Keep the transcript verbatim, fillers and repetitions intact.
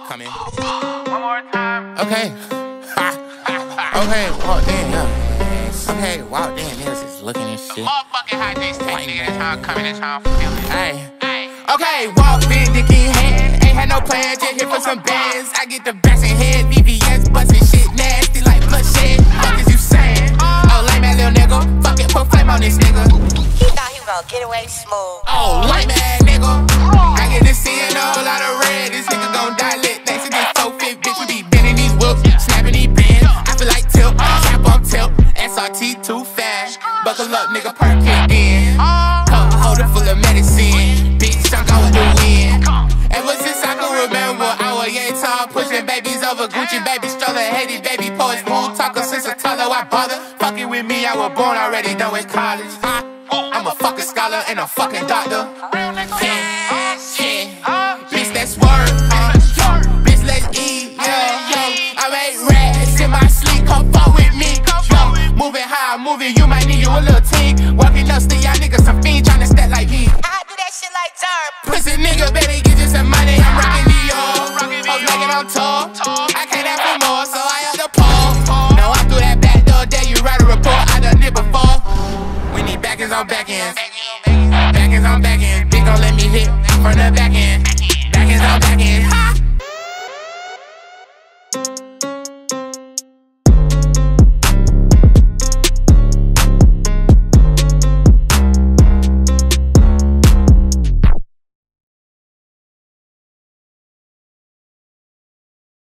coming. One more time. Okay. Okay, walk in, yeah. Okay, walk in, niggas is looking and shit. Motherfucking hi-jinx take nigga, that's how I'm coming, that's how I'm feeling. Hey. Okay, walk in, dick in hand. Ain't had no plan, just here for some bands. I get the best in head, V V S, bussin' shit nasty like bloodshed. Fuck is you saying? Oh, lame ass little nigga. Fuck it, put flame on this nigga. He thought he was gonna get away smooth. Oh, lame ass nigga. I get to seeing a whole lot of red. This nigga gon' die lit. Thanks to this four fit bitch, we be bending these whips, snapping these bands. I feel like tilt, trap on tilt. S R T too fast. Buckle up, nigga, Perc kicked in. Cup holder full of medicine. Bitch, chunk out with the wind. Ever since I can remember, I was yay tall, pushing babies over Gucci, baby stroller, hated baby poets, smooth talker since a toddler. Why bother? Fucking with me, I was born already done with college. I, I'm a fucking scholar and a fucking doctor. Yeah, yeah. Bitch, that's word. Uh, bitch, let's eat. Yeah, yo, I made rats in my sleep. Come fuck with me. Yo, moving how I'm moving, you might need you a little team. Walking up, still y'all niggas some fiend trying to stack like me. I do that shit like Germ. Pussy nigga, better get you some money. I'm rocking the old. Hoes making on tour. I can't have for more, so I have to pull. Now I'm through that back door, dare you write a report. I done it before. We need back ends on back ends. Back ends on back ends. Bitch gon' let me hit from the back end. Back ends on back ends. Ha!